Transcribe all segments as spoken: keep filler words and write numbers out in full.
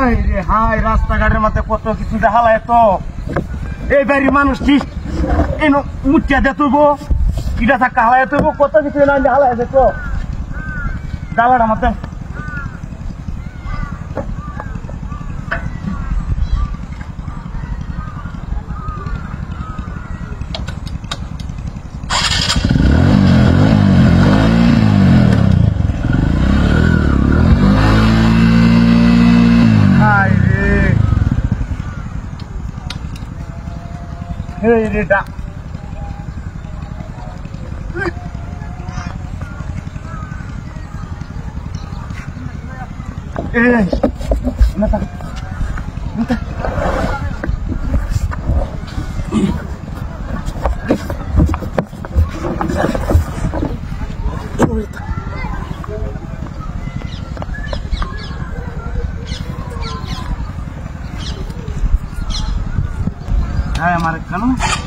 High রে high রাস্তাঘাটের মধ্যে কত কিছু দেখালায় তো এই বাড়ির মানুষ ঠিক এই মুটিয়া দিয়ে তুলব কিটা থাকা হালায় তুলব কত কিছু না দেখালায় আছে তো জ্বালাটা মধ্যে Hey, Rita. Eh, nata, nata. Hai, hamaरे कानून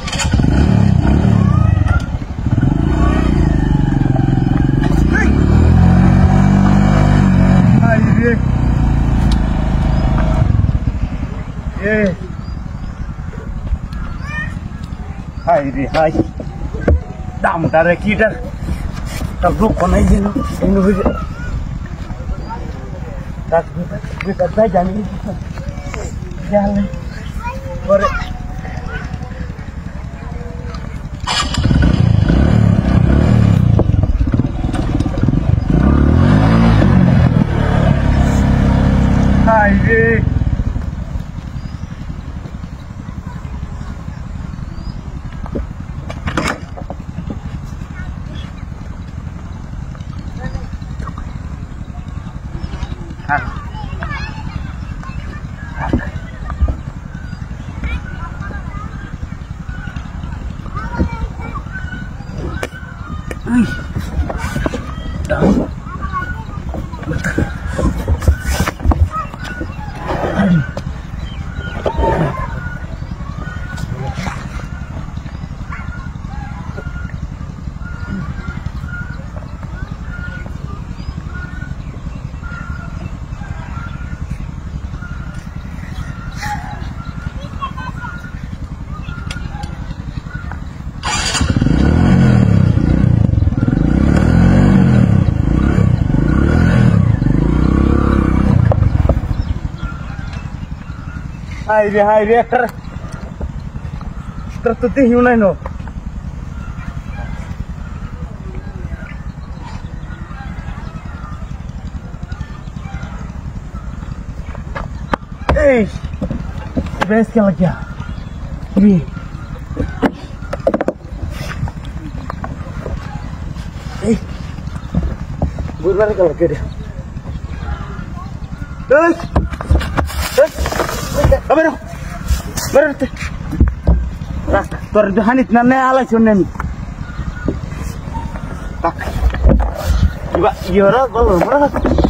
हाय रे ये हाय रे हाय दाम तारे कीटर तब रुक को नहीं दिन इन हुई तक भी करता जाने जाने और Haydi. Ha. Ai. Down. Hai re hai re ter tertutih yunai no eh bes क्या लग गया ये eh बुधवार क्या लग गया eh eh Apa dong? Berarti, ras, terdahan itu nane alas yonen. Tak, juga, iya orang, kalau berapa?